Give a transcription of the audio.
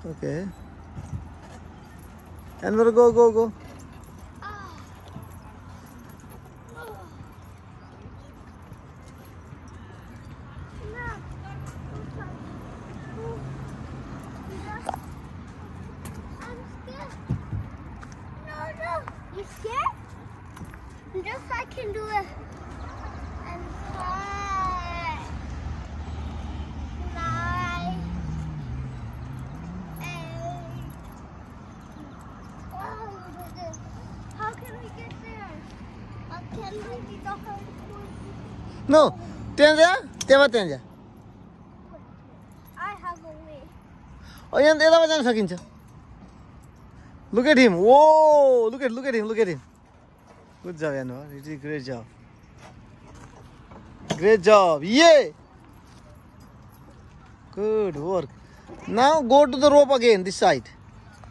Okay. Anwar, go. You scared? Just I can do it. I'm fine. Nine, 8. How can we get there? How can we get the whole No. Tenja. I have a way. Oh, yan eda bajan sakincha. Look at him. Whoa! Look at him. Good job, Anwar. You did a great job. Great job. Yay! Good work. Now go to the rope again, this side.